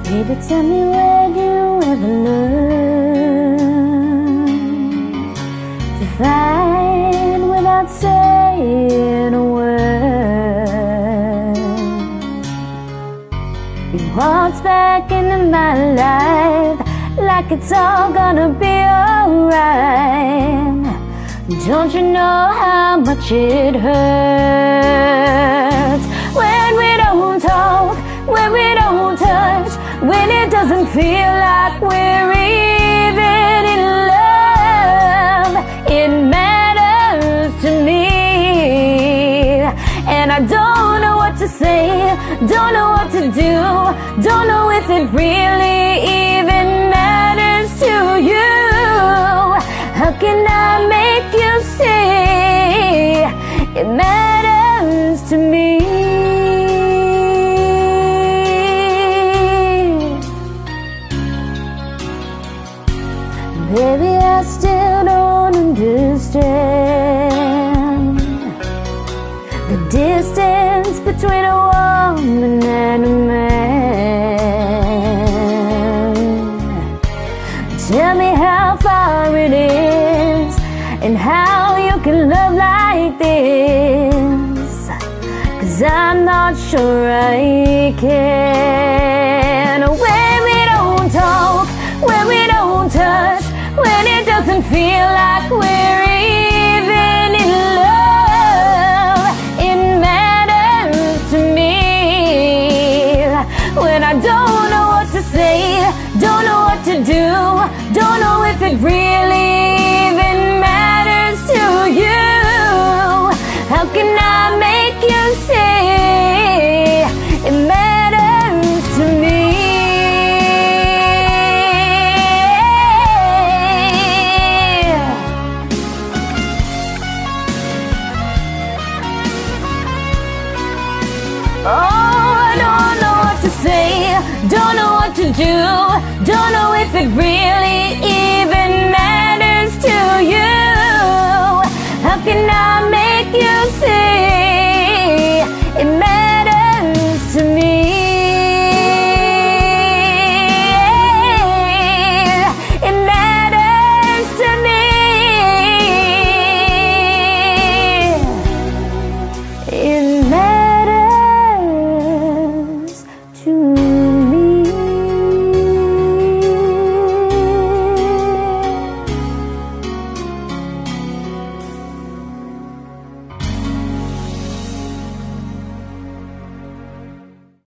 Baby, tell me, where do you ever learn to fight without saying a word? He walks back into my life like it's all gonna be alright. Don't you know how much it hurts when we don't talk, when we don't touch, when it doesn't feel like we're even in love? It matters to me, and I don't know what to say, don't know what to do, don't know if it really even matters to you. How can I make you see it matters to me? Baby, I still don't understand the distance between a woman and a man. Tell me how far it is and how you can love like this, 'cause I'm not sure I can. When we don't talk, when we don't touch, when it doesn't feel like we're even in love, it matters to me. When I don't know what to say, don't know what to do, don't know if it really even matters to you. How can I make you see it matters to me? Oh, I don't know what to say, don't know what to do, don't know if it really